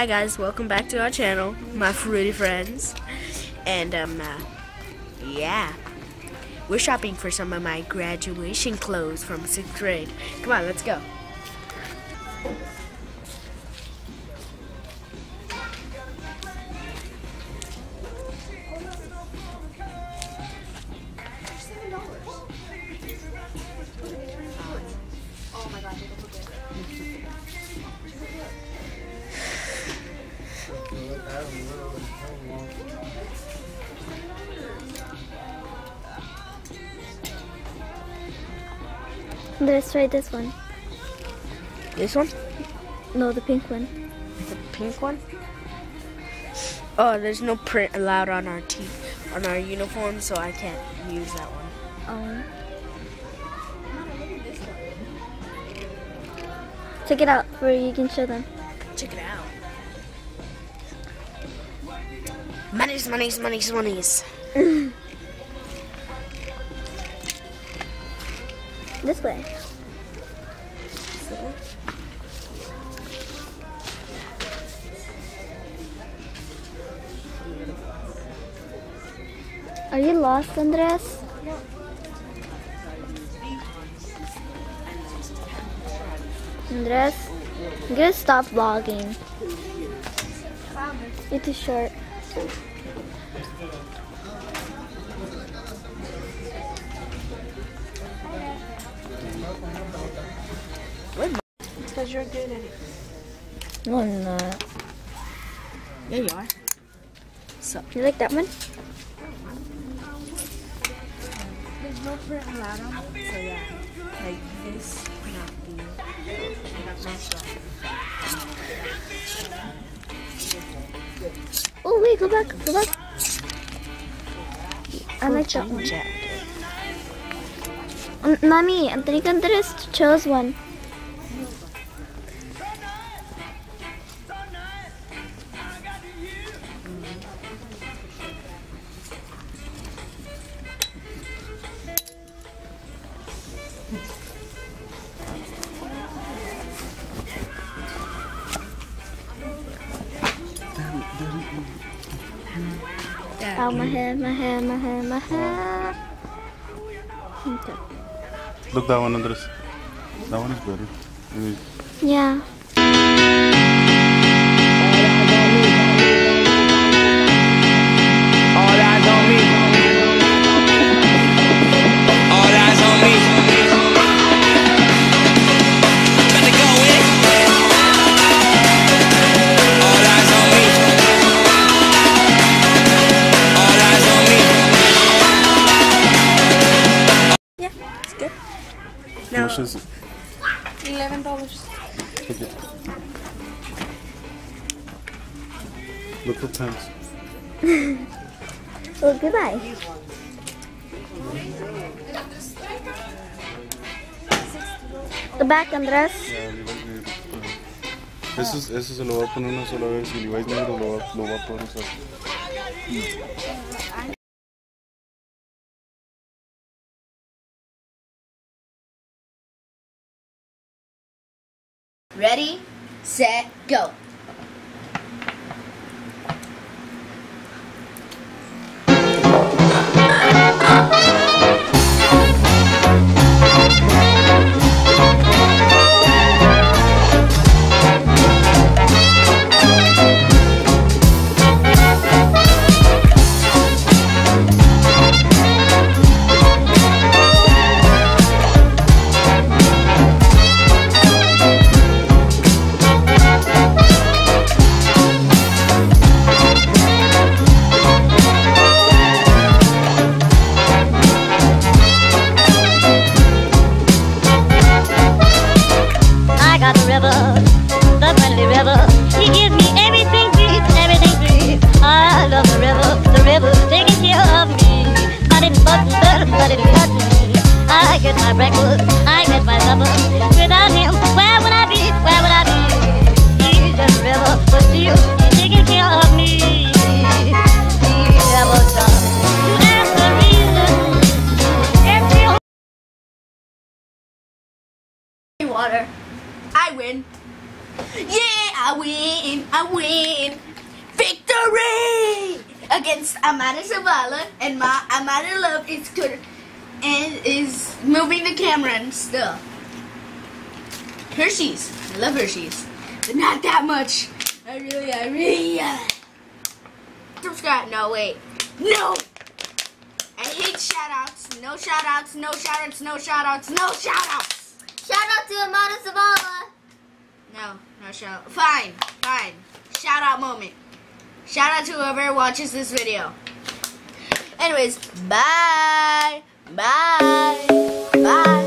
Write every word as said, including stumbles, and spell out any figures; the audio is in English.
Hi guys, welcome back to our channel, my fruity friends. And um, uh, yeah, we're shopping for some of my graduation clothes from sixth grade. Come on, let's go. Let's try this one. This one? No, the pink one. The pink one? Oh, there's no print allowed on our t on our uniform, so I can't use that one. Oh. Check it out, where you can show them. Check it out. Monies, monies, monies, monies. This way. Are you lost, Andres? Andres, I'm gonna stop vlogging. You're too short. Because you're good at it. No, I'm not. Yeah, you are. So, You like that one? there's no print allowed on it, so yeah. Like this cannot be, cannot match that. Oh wait, go back, go back. I like that one. Jacket. Um, Mommy, I think Andres chose one. Oh, my hair, my hair, my hair, my hair. Okay. Look, that one, Andres. That one is better. Maybe. Yeah. All eyes on me. All eyes on me. Better go in. All eyes on me. All eyes on me. Yeah, it's good. How much is it? eleven dollars. Take it. Look for pants. Well, goodbye. The back, Andres. Ya, Levi's negro. Eso, es- eso se lo voy a poner una sola vez y Levi's negro lo va, lo va a poder usar. Ready, set, go. I got the river, the friendly river. He gives me everything sweet, everything sweet. I love the river, the river taking care of me. But it wasn't, but it got me. I get my breakfast, I get my supper. Without him, where would I be? Where would I be? He's just a river, but still he's taking care of me. He never stops to ask the reason. Every Water. I win. Yeah, I win, I win. Victory against Amanda Zavala, and my Amanda Love is good and is moving the camera and stuff. Hershey's, I love Hershey's, but not that much. I really, I really. Uh, subscribe. No, wait, no. I hate shoutouts. No shoutouts. No shoutouts. No shoutouts. No shoutouts. Shout out to Amanda Zavala. No, no shout. Fine, fine. Shout out moment. Shout out to whoever watches this video. Anyways, bye, bye, bye.